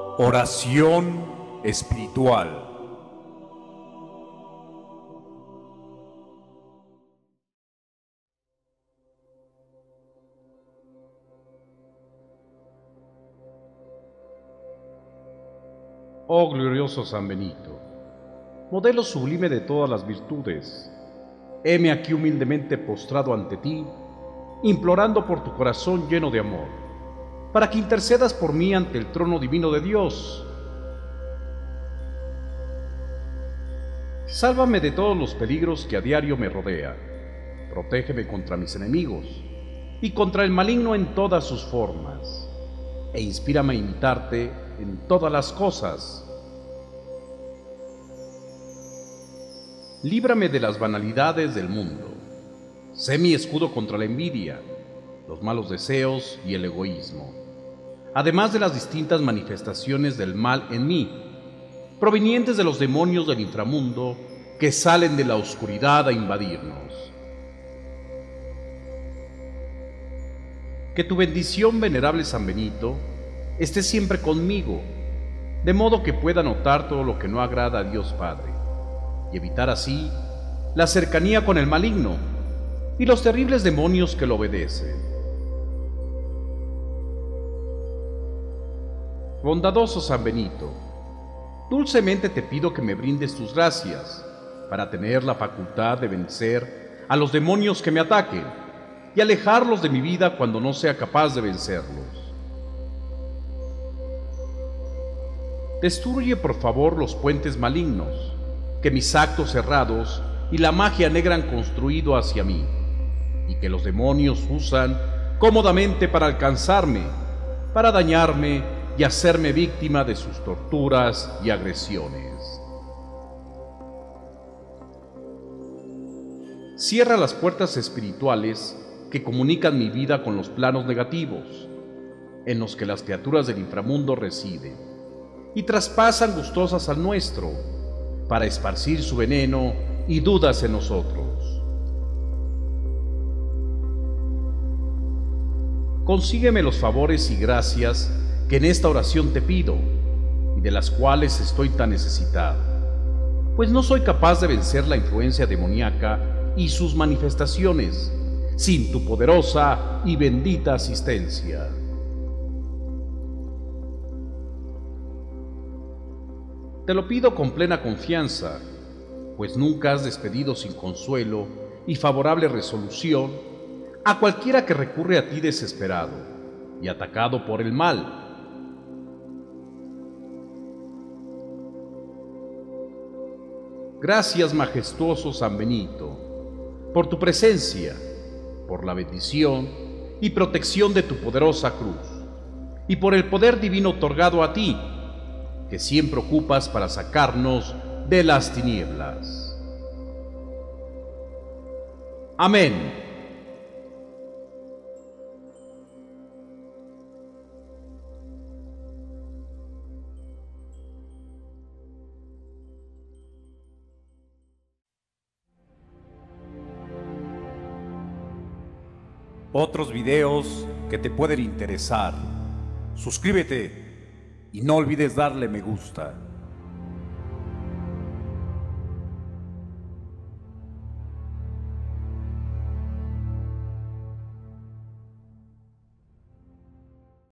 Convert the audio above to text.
Oración espiritual. Oh glorioso San Benito, modelo sublime de todas las virtudes, heme aquí humildemente postrado ante ti, implorando por tu corazón lleno de amor, para que intercedas por mí ante el trono divino de Dios. Sálvame de todos los peligros que a diario me rodean, protégeme contra mis enemigos y contra el maligno en todas sus formas, e inspírame a imitarte en todas las cosas. Líbrame de las banalidades del mundo. Sé mi escudo contra la envidia, los malos deseos y el egoísmo, además de las distintas manifestaciones del mal en mí, provenientes de los demonios del inframundo que salen de la oscuridad a invadirnos. Que tu bendición, venerable San Benito, esté siempre conmigo, de modo que pueda notar todo lo que no agrada a Dios Padre, y evitar así la cercanía con el maligno y los terribles demonios que lo obedecen. Bondadoso San Benito, dulcemente te pido que me brindes tus gracias para tener la facultad de vencer a los demonios que me ataquen y alejarlos de mi vida cuando no sea capaz de vencerlos. Destruye por favor los puentes malignos que mis actos errados y la magia negra han construido hacia mí y que los demonios usan cómodamente para alcanzarme, para dañarme y hacerme víctima de sus torturas y agresiones. Cierra las puertas espirituales que comunican mi vida con los planos negativos, en los que las criaturas del inframundo residen, y traspasan gustosas al nuestro, para esparcir su veneno y dudas en nosotros. Consígueme los favores y gracias que en esta oración te pido, y de las cuales estoy tan necesitado, pues no soy capaz de vencer la influencia demoníaca y sus manifestaciones sin tu poderosa y bendita asistencia. Te lo pido con plena confianza, pues nunca has despedido sin consuelo y favorable resolución a cualquiera que recurre a ti desesperado y atacado por el mal. Gracias, majestuoso San Benito, por tu presencia, por la bendición y protección de tu poderosa cruz, y por el poder divino otorgado a ti, que siempre ocupas para sacarnos de las tinieblas. Amén. Otros videos que te pueden interesar. Suscríbete y no olvides darle me gusta.